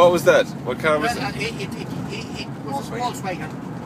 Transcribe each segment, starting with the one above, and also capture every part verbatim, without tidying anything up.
What was that? What car was well, it? It, it, it, it, it was a Volkswagen.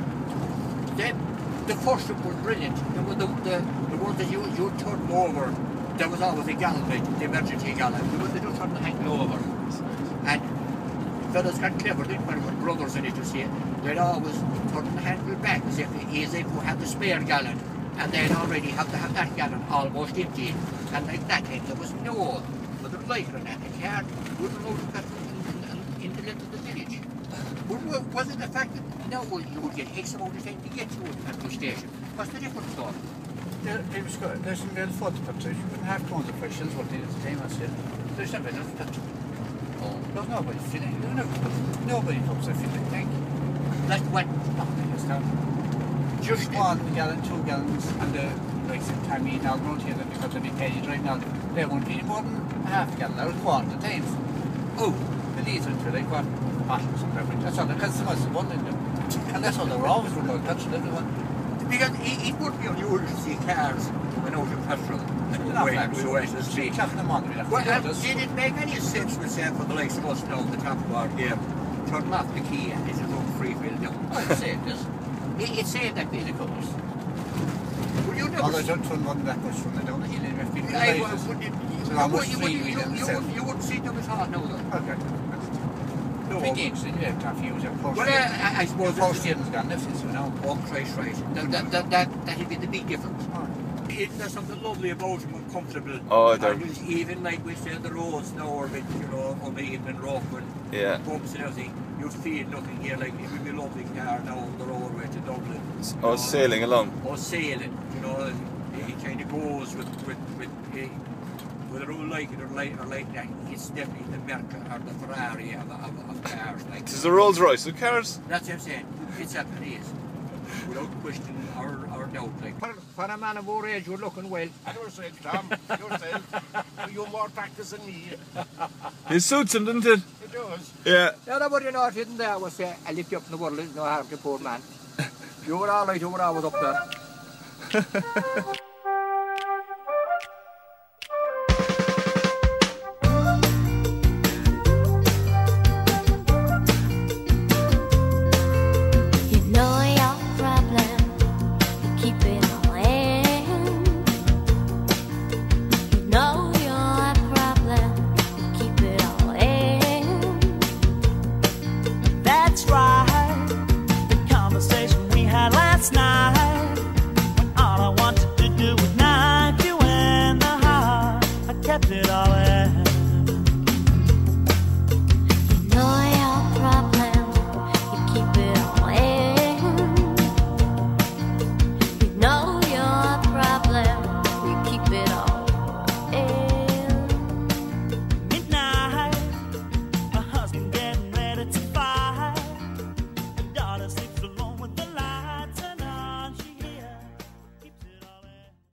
The, the first one was brilliant. The, the, the, the one that you, you turn over, there was always a gallon, like the emergency gallon. The one that you turn the handle over. And fellas got clever, didn't they? With brothers in it, you see. They'd always turn the handle back as if, as if we had the spare gallon. And they'd already have to have that gallon almost empty. And like that, and there was no other light on that. The car wouldn't load the petrol in, in, in the length of the village. But was it the fact that now you would get X amount of time to get to a petrol station? What's the difference though? There, it was good. There's some real fault petrol. You wouldn't have tons of questions what they did at the time, I said. There's never enough petrol. Oh. There's nobody filling. There's no, nobody pumps a filling tank. That's what? Nothing is done. Just one gallon, two gallons, and the likes of Tammy now around here because of the penny drive now, they won't be more than half a gallon, or a quarter of times. Oh, the litre to like what? Bottles and everything. That's all, because there was one in them. And that's all they were always running out of petrol, everyone. Because it, it would be unusual to see cars going out of petrol and going away to the street. Well, did it make any sense with say for the likes of us now on the top of our game? Turn off the key and it's a road free fill down. I'd say this. It, it saved that bit of colours. Well, you never... Although I don't turn one that much from the down the hill and if people I realise would, you, it's you, almost you, three you, you, wheelers. you, wouldn't, you wouldn't see them as hard now though. Okay. No, Pretty interesting, yeah, to use a post. Well, I, I suppose... The post steering's gone left, you know. Oh, Christ, right. That, that, that, that, that'd be the big difference. Oh. It, there's something lovely about them and comfortable. Oh, they're... And even like we say the roads now are a bit, you know, uneven and rough and yeah. bumps and everything. You'd feel nothing here, like it would be a lovely car down the roadway to Dublin. Oh, know, sailing along. Or sailing, you know, it, it kind of goes with, with, with uh, whether you like it or like, or like that, it's definitely the Merca or the Ferrari of, of, of cars. Like this is the Rolls Royce of cars? That's what I'm saying. It's that it is. Without question or, or doubt. Like. For, for a man of our age, you're looking well. Yourself, Tom. Yourself. You're more practice than me. It suits him, doesn't it? It does. Yeah. Yeah, no, but you know, it didn't there was say, I lift you up in the world, there's no harm to poor man. You were all right, you were always up there. Kept it all